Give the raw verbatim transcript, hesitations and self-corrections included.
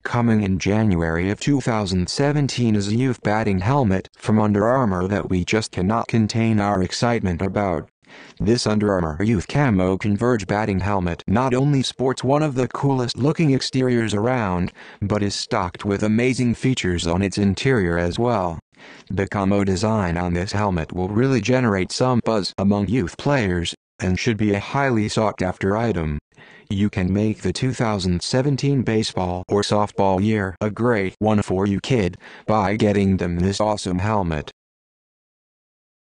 Coming in January of two thousand seventeen is a youth batting helmet from Under Armour that we just cannot contain our excitement about. This Under Armour Youth Camo Converge batting helmet not only sports one of the coolest looking exteriors around, but is stocked with amazing features on its interior as well. The camo design on this helmet will really generate some buzz among youth players, and should be a highly sought after item. You can make the two thousand seventeen baseball or softball year a great one for you kid by getting them this awesome helmet.